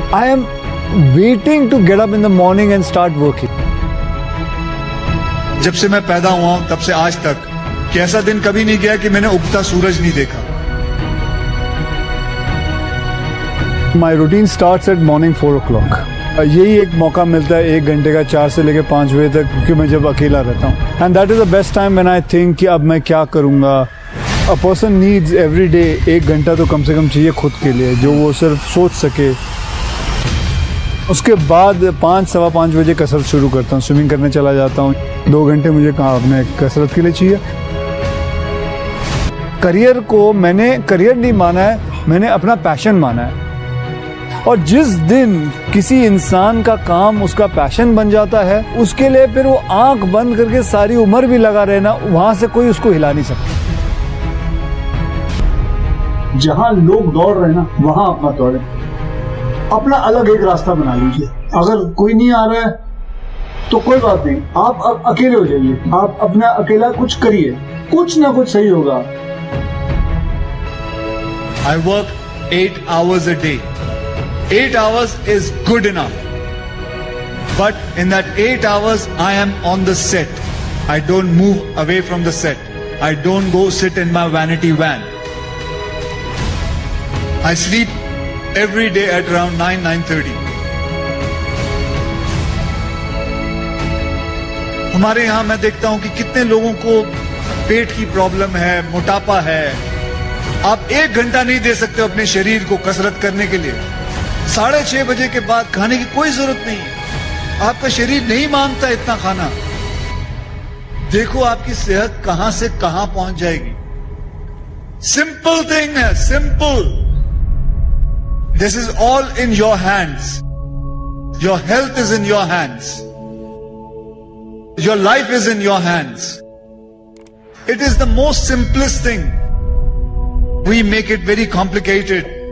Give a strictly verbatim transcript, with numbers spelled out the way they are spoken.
I am waiting to get up in the morning and start working. जब से मैं पैदा हुआ हूं तब से आज तक कि ऐसा दिन कभी नहीं गया कि मैंने उगता सूरज नहीं देखा. My routine starts at morning four o'clock. यही एक मौका मिलता है एक घंटे का चार से लेकर पाँच बजे तक, क्योंकि मैं जब अकेला रहता हूँ. And that is the best time when I think कि अब मैं क्या करूँगा. A person needs every day एक घंटा तो कम से कम चाहिए खुद के लिए, जो वो सिर्फ सोच सके. उसके बाद पाँच सवा पाँच बजे कसरत शुरू करता हूँ, स्विमिंग करने चला जाता हूँ. दो घंटे मुझे कहाँ अपने कसरत के लिए चाहिए. करियर को मैंने करियर नहीं माना है, मैंने अपना पैशन माना है. और जिस दिन किसी इंसान का काम उसका पैशन बन जाता है, उसके लिए फिर वो आंख बंद करके सारी उम्र भी लगा रहना, वहां से कोई उसको हिला नहीं सकता. जहां लोग दौड़ रहे हैं ना, वहां अपना दौड़े. अपना अलग एक रास्ता बना लीजिए. अगर कोई नहीं आ रहा है तो कोई बात नहीं, आप अब अकेले हो जाइए. आप अपना अकेला कुछ करिए, कुछ ना कुछ सही होगा. I work eight hours a day. Eight hours is good enough. But in that eight hours, I am on the set. I don't move away from the set. I don't go sit in my vanity van. I sleep every day at around nine, nine thirty. हमारे यहाँ मैं देखता हूँ कि कितने लोगों को पेट की प्रॉब्लम है, मोटापा है. आप एक घंटा नहीं दे सकते अपने शरीर को कसरत करने के लिए. साढ़े छह बजे के बाद खाने की कोई जरूरत नहीं है. आपका शरीर नहीं मांगता इतना खाना. देखो आपकी सेहत कहां से कहां पहुंच जाएगी. सिंपल थिंग है, simple. This is all in your hands. Your health is in your hands. Your life is in your hands. It is the most simplest thing. We make it very complicated.